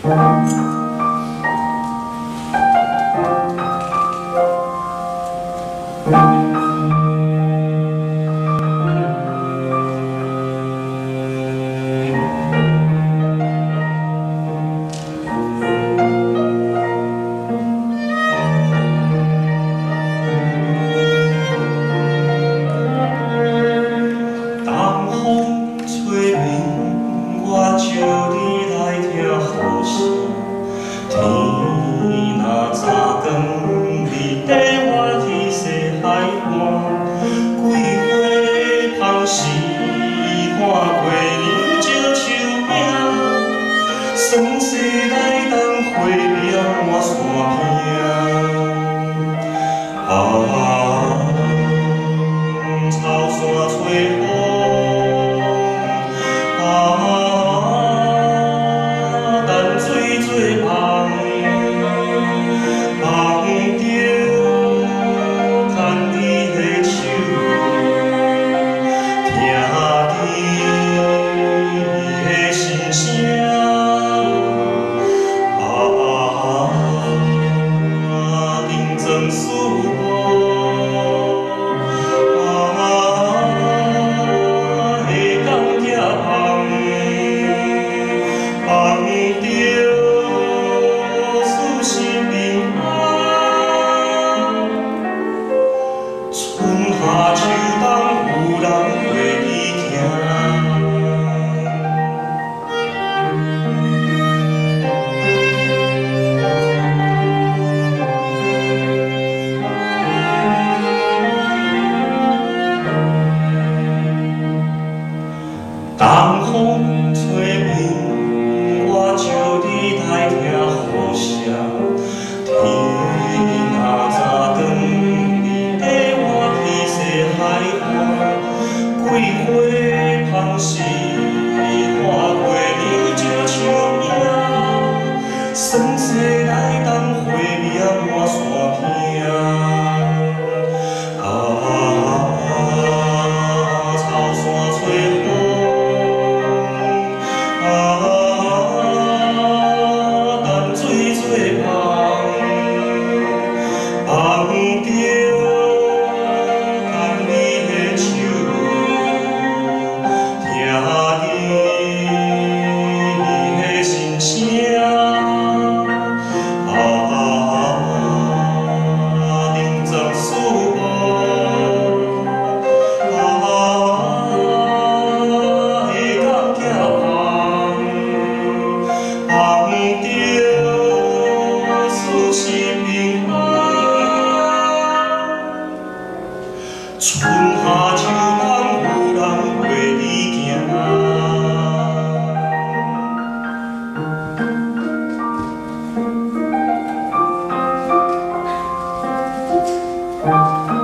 算世来当花苗我山坪，草山吹风，淡水做香，梦着牵你的手，听你的心声。 真思慕，会当寄放，放着思心平安。春夏秋冬有人陪你行。 当风吹面，我招你来听雨声。天若早长，你跟我去西海岸，桂花芳时，看过你照树影。算世来当花苗满山坪。 草山吹风。 淡水做香，梦着牵你的手，听你的心声，认真思慕，会当寄放。 梦着思心平安，春夏秋冬有人陪你行。